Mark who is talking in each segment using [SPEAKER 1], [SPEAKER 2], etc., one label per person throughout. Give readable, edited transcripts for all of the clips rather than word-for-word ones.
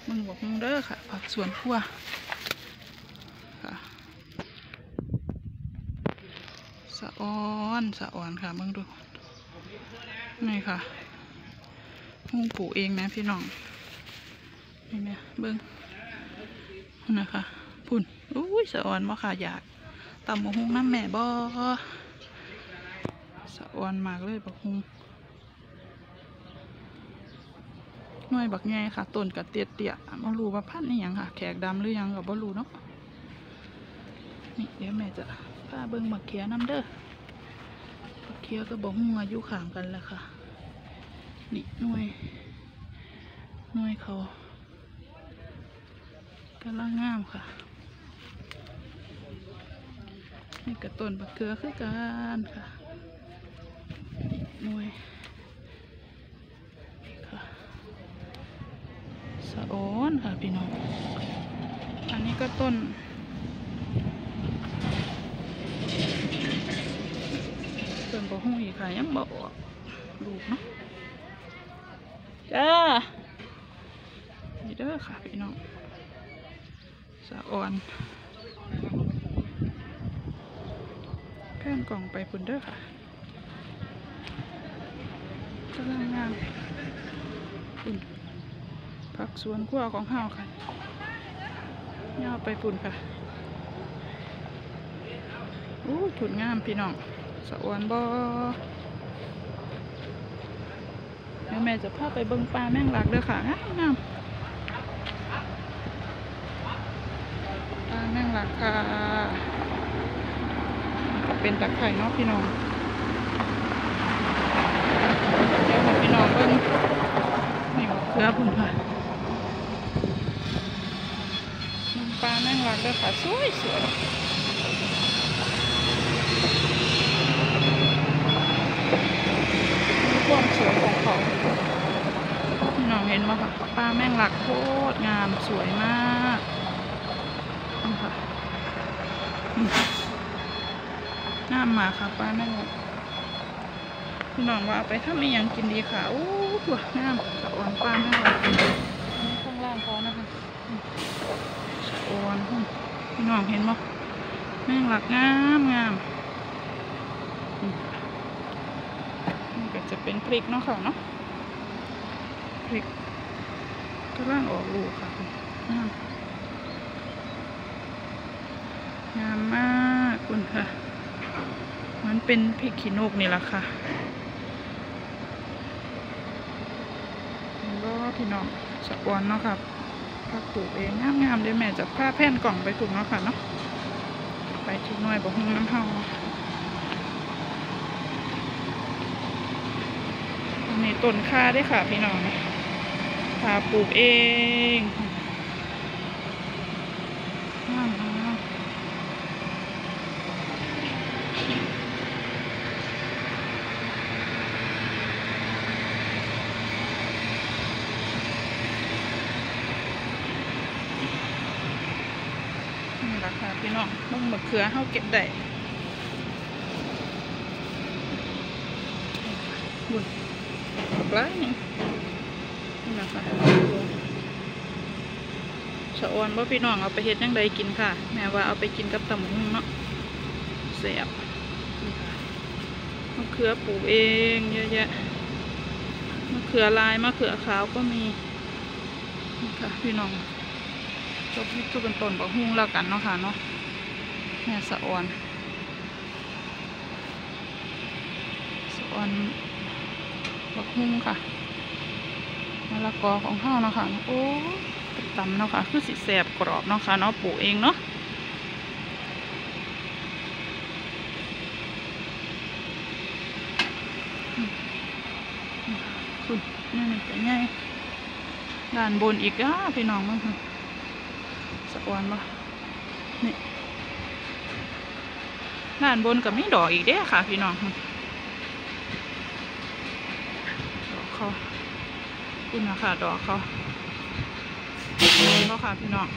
[SPEAKER 1] มึงบอกมึงเด้อค่ะผักสวนครัวค่ะสะออนค่ะมึงดูนี่ค่ะมึงปลูกเองนะพี่น้องนี่เนี่ยเบิ้งนะคะพุ่นอุ้ยสะออนบ่ค่ะอยากตำบักหุ่งน้ำแม่บ่สะออนมากเลยบักหุ่งหน่วยบักใหญ่ค่ะต้นกระเตี้ยไม่รู้ว่าพันธุ์นี่ยังค่ะแขกดำหรือยังกับบ่รู้เนาะนี่เดี๋ยวแม่จะพาเบิ้งบักเขียน้ำเด้อบักเขียก็บอกหุ่งอายุข่างกันแหละค่ะนี่หน่วยเขากำลังงามค่ะนี่กระต้นบักเขือคือกันค่ะหน่วยค่ะสะออนค่ะพี่น้องอันนี้ก็ต้นบ่หูอีกค่ะยังบ่ออกลูกเนาะจ้านี่เด้อค่ะพี่น้องสะออนแผ่นกล่องไปพุ่นเด้อค่ะกำลังงามพุ่นผักสวนครัวของเฮาค่ะย่อไปพุ่นค่ะอู้ถุนงามพี่น้องสะออนบ่เดี๋ยวแม่จะพาไปเบิ่งปลาแมงลักเด้อค่ะงามปลาแมงลักค่ะเป็นตะไคร่เนาะพี่น้องเดี๋ยวพี่น้องเบิ่งนี่เกลือพุ่นค่ะปลาแมงลักเด้อค่ะสวยความสวยของเขาพี่น้องเห็นไหมคะปลาแมงลักโคตรงามสวยมากนี่ค่ะงามมากค่ะปลาแมงลักพี่น้องว่าเอาไปถ้ามีอย่างกินดีค่ะโอ้ตัวงามสะออนปลาแมงลักข้างล่างเขานะคะสะออนพี่น้องเห็นไหมแมงลักงามนี่ก็จะเป็นพริกเนาะค่ะเนาะพริกกำลังออกลูกค่ะงามมากคุณค่ะมันเป็นพริกขี้นกนี่แหละค่ะก็พี่น้องสะออนเนาะค่ะพักปลูกเองงามๆเดี๋ยวแม่จะพาแผ่นกล่องไปปลูกเนาะค่ะเนาะไปที่หน่วยบ่หุ่งน้ำเฮานี่ต้นข่าได้ค่ะพี่น้องข่าปลูกเองงามนี่ราคาพี่น้องต้องมะเขือเฮาเก็บได้บุญบักหลายนี่นะคะสะออนบ่พี่น้องเอาไปเฮ็ดยังไงกินค่ะแม่ว่าเอาไปกินกับตำบักหุ่งเนาะแซ่บมะเขือปลูกเองเยอะแยะมะเขือลายมะเขือขาวก็มีนี่ค่ะพี่น้องจบที่ทุกเป็นต้นบักหุ่งแล้วกันเนาะค่ะเนาะแม่สะออนบักหุ่งค่ะมะละกอของเฮาเนาะค่ะโอ้ตำเนาะค่ะคือสิแสบกรอบเนาะค่ะเนาะปลูกเองเนาะคุณนี่เป็นไงด้านบนอีกพี่น้องมั้งค่ะสะออนบ่นี่ด้านบนกับมีดอกอีกเด้ค่ะพี่น้องดอกเขาคุณนะคะดอกเขาค่ะพี่น้อง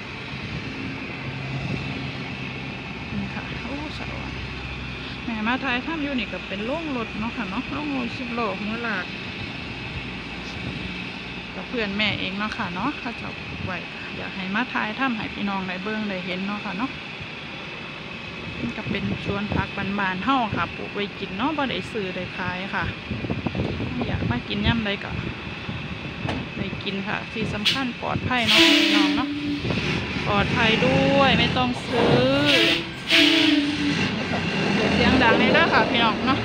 [SPEAKER 1] นี่ค่ะโอ้สะออนแม่มาไทยถ้ำอยู่นี่ก็เป็นโล่งรถเนาะค่ะเนาะโล่งรถ10 โลหัวหลากกับเพื่อนแม่เองเนาะค่ะเนาะเขาจะปลูกไว้อยากให้มาทายถ้ำให้พี่น้องได้เบิ่งได้เห็นเนาะค่ะเนาะนี่ก็เป็นสวนผักบานๆเฮาค่ะปลูกไว้กินเนาะบ่ได้ซื้อได้ขายค่ะอยากมากินย่ำใดก็ได้กินค่ะที่สำคัญปลอดภัยเนาะพี่น้องเนาะปลอดภัยด้วยไม่ต้องซื้อเดี๋ยวเสียงดังเลยค่ะพี่น้องเนาะ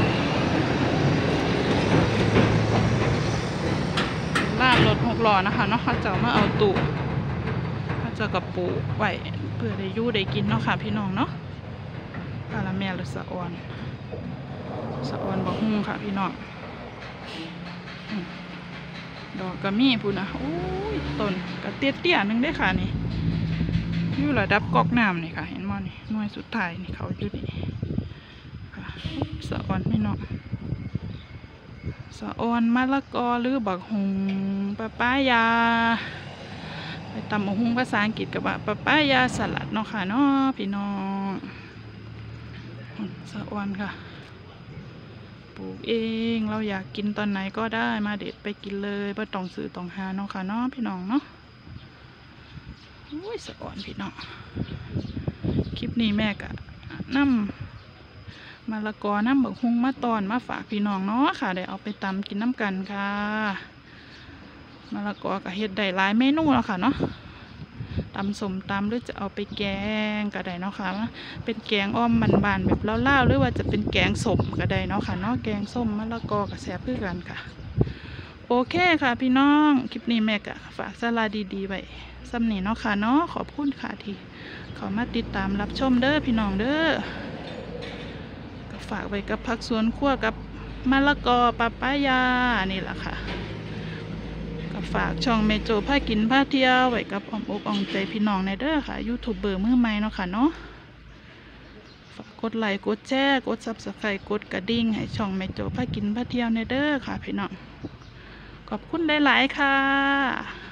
[SPEAKER 1] ลากรถ6 ล้อนะคะเนาะเขาจะมาเอาตู้เขาจะกับปูไว้เพื่อได้ยู่ได้กินเนาะค่ะพี่น้องเนาะกะละแม่หรือสะออนบักฮุ่งค่ะพี่น้องดอกกระมี่พูนะโอ้ยต้นกระเตี้ยๆนึงได้ค่ะนี่อยู่ระดับกอกน้ำนี่ค่ะเห็นมั้ยนี่หน่วยสุดท้ายนี่เขาอยู่นี่ค่ะสะออนพี่น้องสะออนมะละกอหรือบักฮุ่งปะป้ายาไปตำบักฮุ่งภาษาอังกฤษกับปะป้ายาสลัดเนาะค่ะเนาะพี่น้องสะออนค่ะปลูกเองเราอยากกินตอนไหนก็ได้มาเด็ดไปกินเลยไม่ต้องซื้อต้องหาเนาะค่ะเนาะพี่น้องเนาะอุ้ยสะอ่อนพี่น้องคลิปนี้แม่กะนำมะละกอน้ำบักฮุ่งมาตอนมาฝากพี่น้องเนาะค่ะได้เอาไปตำกินน้ำกันค่ะมะละกอกะเฮ็ดได้หลายเมนูแล้วค่ะเนาะตำส้มตำหรือจะเอาไปแกงก็ได้เนาะค่ะเป็นแกงอ้อมบานๆแบบเล่าๆหรือว่าจะเป็นแกงส้มก็ได้เนาะค่ะเนาะแกงส้มมะละกอกับแซ่บเพื่อกันค่ะโอเคค่ะพี่น้องคลิปนี้แม่กะฝากสาระดีๆไว้ซ้ำนี่เนาะค่ะเนาะขอบคุณค่ะที่เขามาติดตามรับชมเด้อพี่น้องเด้อก็ฝากไว้กับผักสวนครัวกับมะละกอปะป้ายานี่แหละค่ะฝากช่องเมโจพากินพาเที่ยวไว้กับอ้อมอกอ้อมใจพี่น้องในเด้อค่ะยูทูบเบอร์มือใหม่เนาะค่ะเนาะฝากกดไลค์กดแชร์กดซับสไครต์กดกระดิ่งให้ช่องเมโจพากินพาเที่ยวในเด้อค่ะพี่น้องขอบคุณหลายๆค่ะ